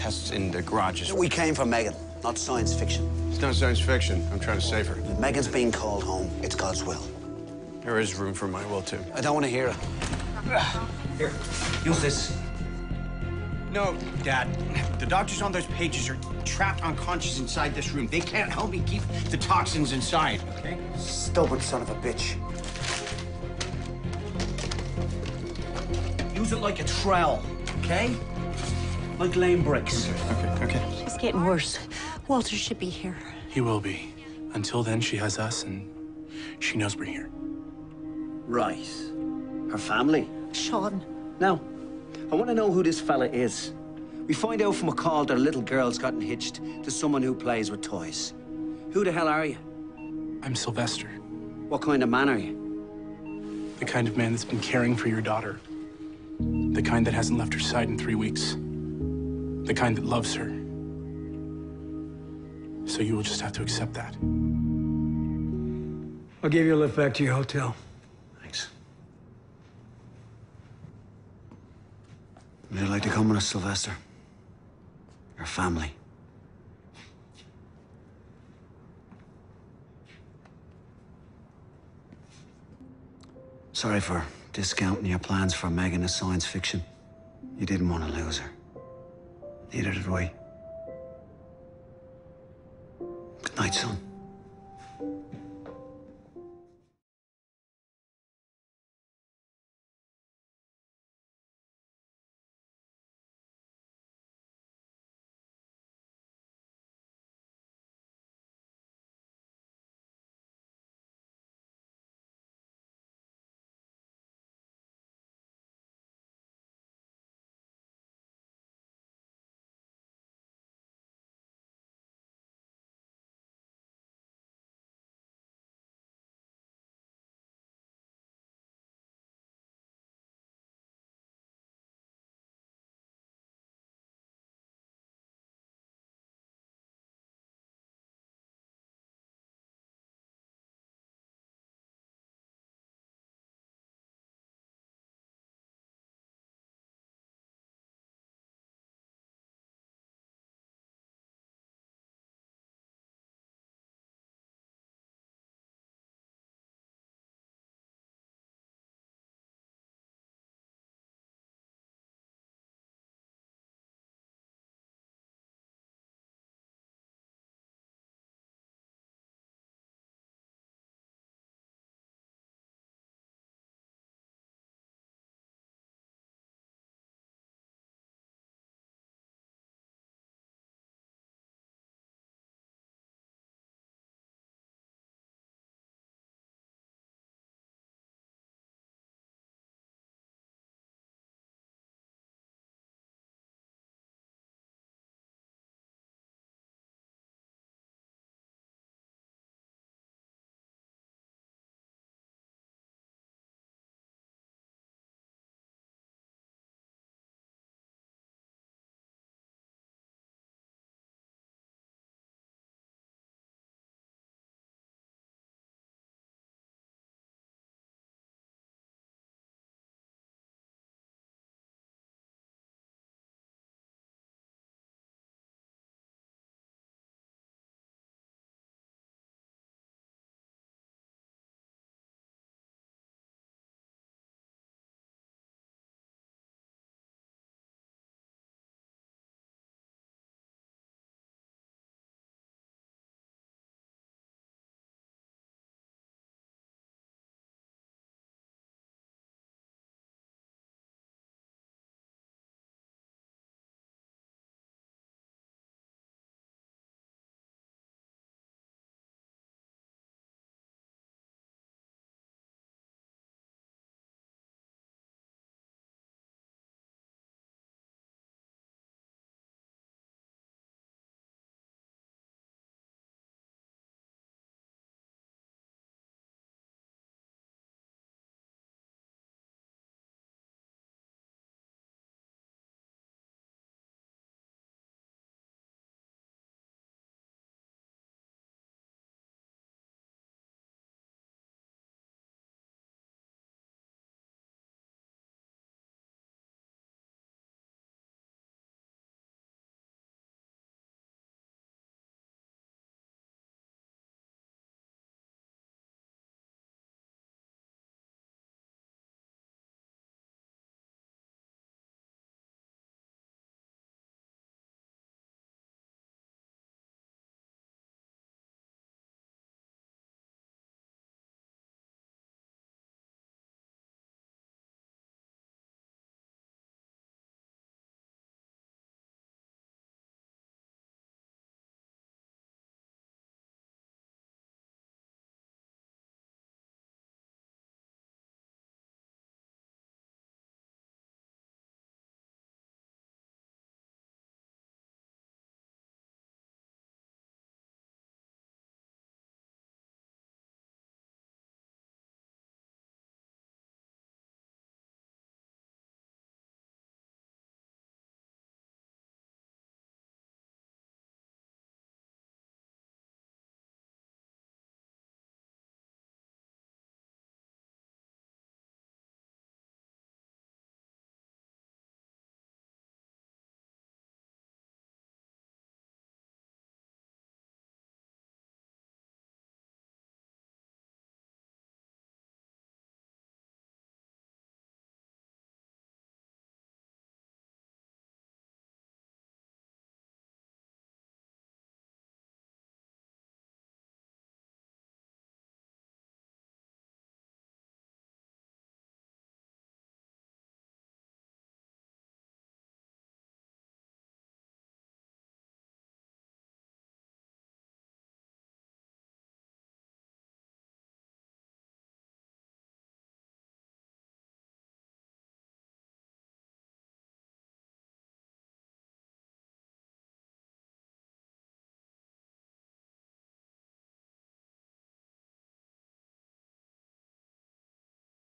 tests in the garages. We came for Megan, not science fiction. It's not science fiction. I'm trying to save her. If Megan's being called home, it's God's will. There is room for my will, too. I don't want to hear it. Here, use this. No, Dad. The doctors on those pages are trapped unconscious inside this room. They can't help me keep the toxins inside, okay? Stubborn son of a bitch. Use it like a trowel, okay? Like lame bricks. Okay. It's getting worse. Walter should be here. He will be. Until then, she has us, and she knows we're here. Right. Her family. Sean. Now, I want to know who this fella is. We find out from a call that a little girl's gotten hitched to someone who plays with toys. Who the hell are you? I'm Sylvester, What kind of man are you? the kind of man that's been caring for your daughter. The kind that hasn't left her side in 3 weeks. The kind that loves her. So you will just have to accept that. I'll give you a lift back to your hotel. Thanks. Would you like to come with us, Sylvester? Your family. Sorry for discounting your plans for Megan as science fiction. You didn't want to lose her. Neither did we. Good night, son.